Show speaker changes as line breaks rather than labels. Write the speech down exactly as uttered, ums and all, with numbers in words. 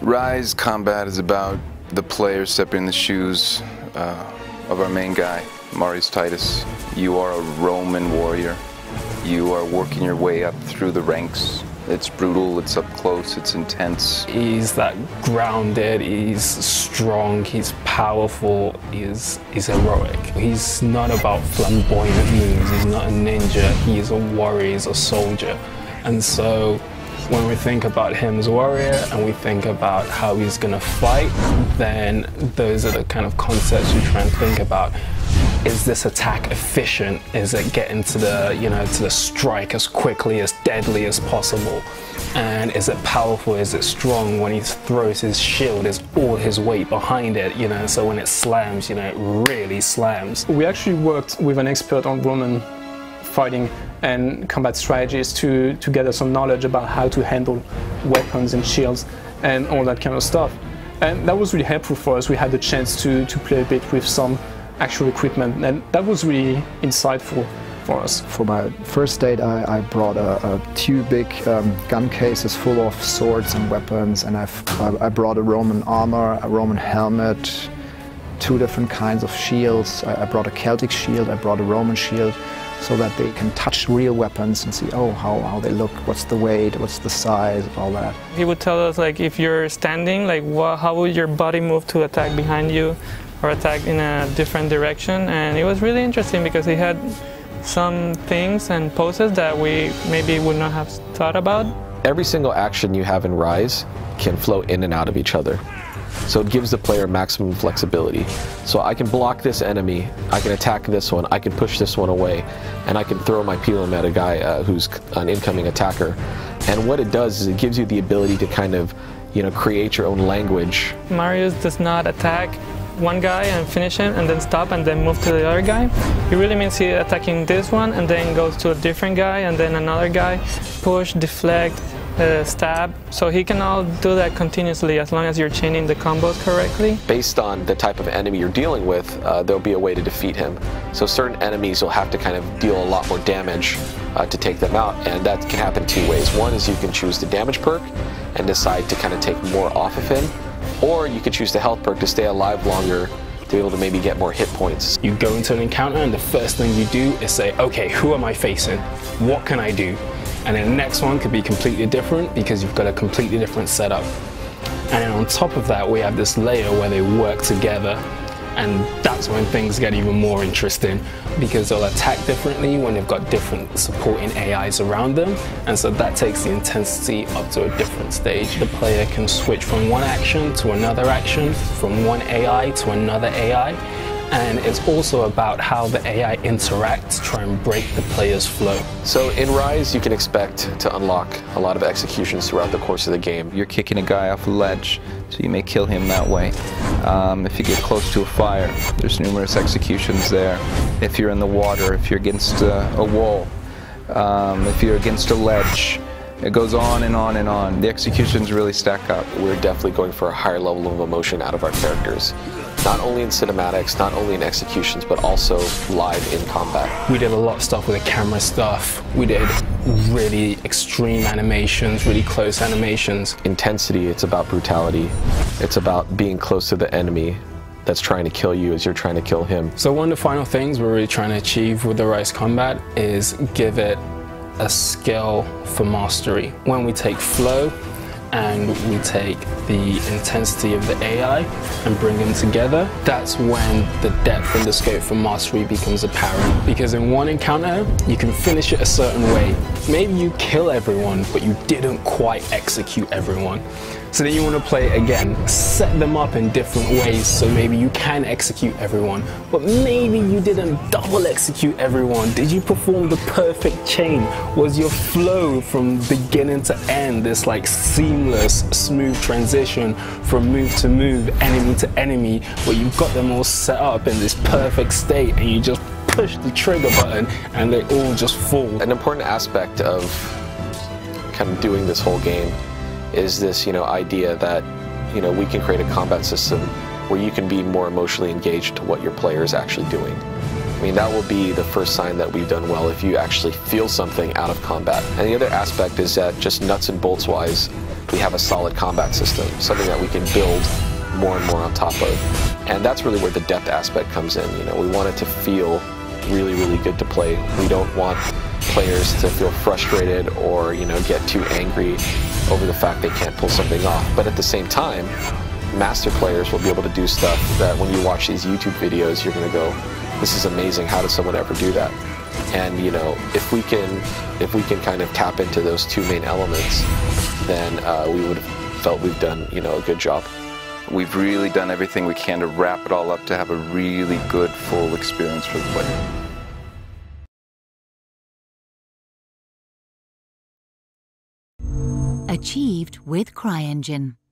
Rise combat is about the player stepping in the shoes uh, of our main guy, Marius Titus. You are a Roman warrior. You are working your way up through the ranks. It's brutal, it's up close, it's intense.
He's that grounded, he's strong, he's powerful, he's, he's heroic. He's not about flamboyant moves, he's not a ninja, he's a warrior, he's a soldier. And so when we think about him as a warrior and we think about how he's gonna fight, then those are the kind of concepts we try and think about. Is this attack efficient? Is it getting to the, you know, to the strike as quickly, as deadly as possible? And is it powerful? Is it strong? When he throws his shield, is all his weight behind it, you know, so when it slams, you know, it really slams.
We actually worked with an expert on Roman fighting and combat strategies to, to gather some knowledge about how to handle weapons and shields and all that kind of stuff. And that was really helpful for us. We had the chance to, to play a bit with some actual equipment, and that was really insightful for us.
For my first date, I, I brought a, a two big um, gun cases full of swords and weapons, and I've, I, I brought a Roman armor, a Roman helmet, two different kinds of shields. I, I brought a Celtic shield, I brought a Roman shield, so that they can touch real weapons and see, oh, how, how they look, what's the weight, what's the size, all that.
He would tell us, like, if you're standing, like, what, how would your body move to attack behind you or attack in a different direction. And it was really interesting because he had some things and poses that we maybe would not have thought about.
Every single action you have in Rise can flow in and out of each other. So it gives the player maximum flexibility. So I can block this enemy, I can attack this one, I can push this one away, and I can throw my pilum at a guy uh, who's an incoming attacker. And what it does is it gives you the ability to kind of, you know, create your own language.
Marius does not attack one guy and finish him and then stop and then move to the other guy. It really means he's attacking this one and then goes to a different guy and then another guy, push, deflect, uh, stab. So he can all do that continuously as long as you're chaining the combos correctly.
Based on the type of enemy you're dealing with, uh, there'll be a way to defeat him. So certain enemies will have to kind of deal a lot more damage uh, to take them out, and that can happen two ways. One is you can choose the damage perk and decide to kind of take more off of him, or you could choose the health perk to stay alive longer, to be able to maybe get more hit points.
You go into an encounter and the first thing you do is say, okay, who am I facing? What can I do? And then the next one could be completely different because you've got a completely different setup. And then on top of that, we have this layer where they work together. And that's when things get even more interesting because they'll attack differently when they've got different supporting A Is around them. And so that takes the intensity up to a different stage. The player can switch from one action to another action, from one A I to another A I. And it's also about how the A I interacts to try and break the player's flow.
So in Rise, you can expect to unlock a lot of executions throughout the course of the game.
You're kicking a guy off a ledge, so you may kill him that way. Um, if you get close to a fire, there's numerous executions there. If you're in the water, if you're against a, a wall, um, if you're against a ledge, it goes on and on and on. The executions really stack up.
We're definitely going for a higher level of emotion out of our characters. Not only in cinematics, not only in executions, but also live in combat.
We did a lot of stuff with the camera stuff. We did really extreme animations, really close animations.
Intensity, it's about brutality. It's about being close to the enemy that's trying to kill you as you're trying to kill him.
So one of the final things we're really trying to achieve with the Rise combat is give it a skill for mastery. When we take flow and we take the intensity of the A I and bring them together, that's when the depth and the scope for mastery becomes apparent. Because in one encounter, you can finish it a certain way. Maybe you kill everyone, but you didn't quite execute everyone. So then you want to play it again, set them up in different ways so maybe you can execute everyone, but maybe you didn't double execute everyone. Did you perform the perfect chain? Was your flow from beginning to end this like seamless, smooth transition from move to move, enemy to enemy, where you've got them all set up in this perfect state and you just push the trigger button and they all just fall?
An important aspect of kind of doing this whole game is this, you know, idea that, you know, we can create a combat system where you can be more emotionally engaged to what your player is actually doing. I mean, that will be the first sign that we've done well if you actually feel something out of combat. And the other aspect is that just nuts and bolts wise, we have a solid combat system, something that we can build more and more on top of. And that's really where the depth aspect comes in. You know, we want it to feel really, really good to play. We don't want players to feel frustrated or, you know, get too angry over the fact they can't pull something off. But at the same time, master players will be able to do stuff that when you watch these YouTube videos, you're going to go, this is amazing, how did someone ever do that? And, you know, if we can, if we can kind of tap into those two main elements, then uh, we would have felt we've done, you know, a good job.
We've really done everything we can to wrap it all up to have a really good, full experience for the player.
Achieved with CryEngine.